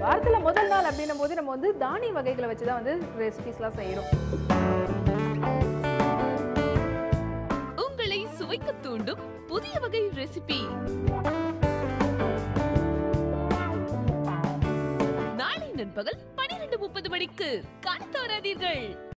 வாரத்துல முதல் நாள் அப்படின்னும் போது நம்ம வந்து தானிய வகைகளை வச்சுதான் வந்து ரெசிபிஸ்லாம் செய்யறோம். உங்களை சுவைக்க தூண்டும் புதிய வகை ரெசிபி நாளை நண்பகல் 12:30 மணிக்கு காண தவறாதீர்கள்.